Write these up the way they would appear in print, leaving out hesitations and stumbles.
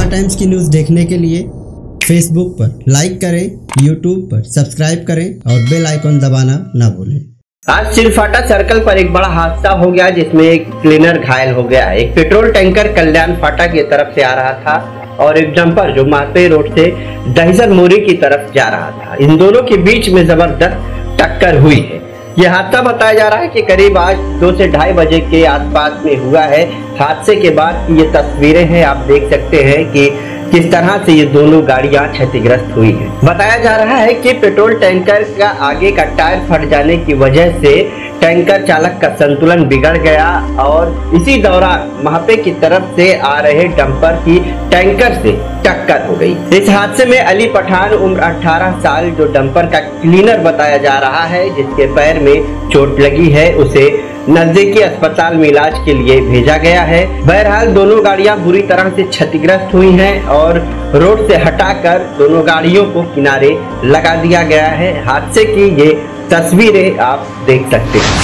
India times की news देखने के लिए फेसबुक पर लाइक करें, यूट्यूब पर सब्सक्राइब करें और बेल आइकन दबाना ना भूलें। आज सिलफाटा सर्कल पर एक बड़ा हादसा हो गया जिसमें एक क्लीनर घायल हो गया। एक पेट्रोल टैंकर कल्याण फाटा की तरफ से आ रहा था और एक डंपर जो मारपे रोड से दहिसर मोरी की तरफ जा रहा था। इन दोनों के बीच में जबरदस्त टक्कर हुई है। यह हादसा बताया जा रहा है कि करीब आज 2 से 2:30 बजे के आसपास में हुआ है। हादसे के बाद की ये तस्वीरें हैं, आप देख सकते हैं कि किस तरह से ये दोनों गाड़ियां क्षतिग्रस्त हुई है। बताया जा रहा है कि पेट्रोल टैंकर का आगे का टायर फट जाने की वजह से टैंकर चालक का संतुलन बिगड़ गया और इसी दौरान महापे की तरफ से आ रहे डंपर की टैंकर से टक्कर हो गई। इस हादसे में अली पठान उम्र 18 साल जो डंपर का क्लीनर बताया जा रहा है, जिसके पैर में चोट लगी है, उसे नजदीकी अस्पताल में इलाज के लिए भेजा गया है। बहरहाल दोनों गाड़ियां बुरी तरह से क्षतिग्रस्त हुई हैं और रोड से हटाकर दोनों गाड़ियों को किनारे लगा दिया गया है। हादसे की ये तस्वीरें आप देख सकते हैं।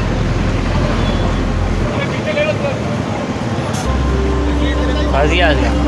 आ गया